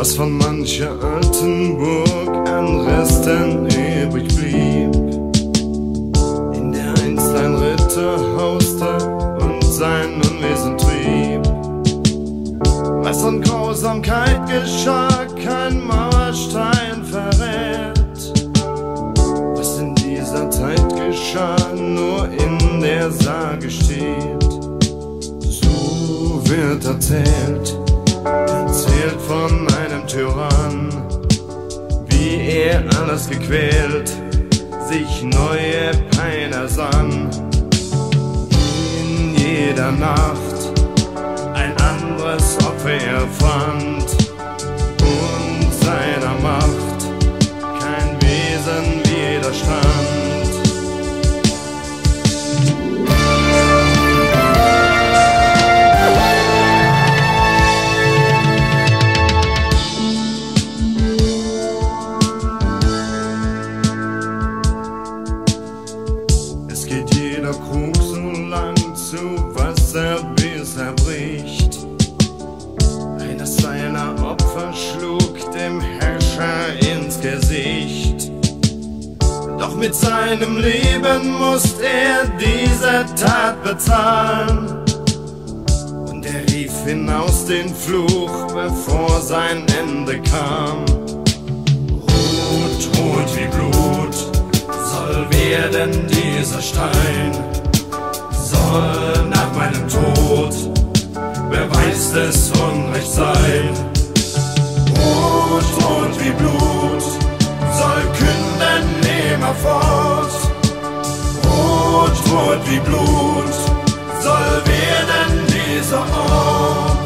was von mancher alten Burg an Resten übrig blieb, in der einst ein Ritter hauste und sein Unwesen trieb. Was an Grausamkeit geschah, kein Mauerstein verrät. Was in dieser Zeit geschah, nur in der Sage steht. So wird erzählt von einem Tyrann, wie er alles gequält, sich neue Pein ersann. In jeder Nacht ein anderes Opfer er fand und seiner Macht kein Wesen widerstand. Krug so lang zu Wasser, bis er bricht. Eines seiner Opfer schlug dem Herrscher ins Gesicht. Doch mit seinem Leben musste er diese Tat bezahlen. Und er rief hinaus den Fluch, bevor sein Ende kam. Rot, rot wie Blut soll werden dieser Stein, soll nach meinem Tod Beweis des Unrechts sein. Rot, rot wie Blut soll künden nimmerfort. Rot, rot wie Blut soll werden dieser Ort.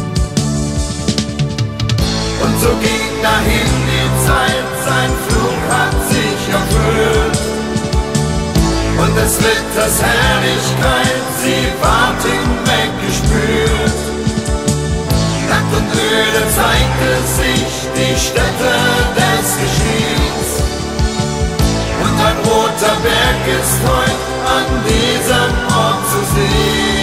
Und so ging dahin die Zeit, sein Fluch hat sich erfüllt. Und des Ritters Herrlichkeit, sie ward hinweggespült. Nackt und öde zeigte sich die Stätte des Geschehens. Und ein roter Berg ist heut an diesem Ort zu sehen.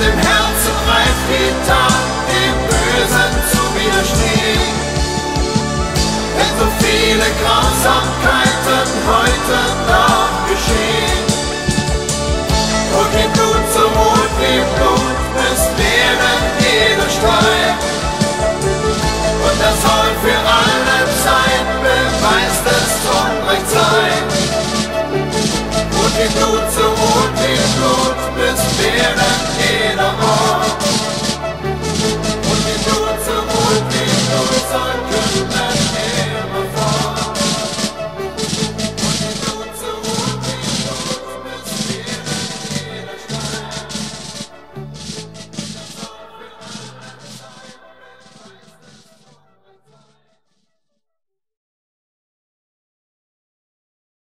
dem Herrn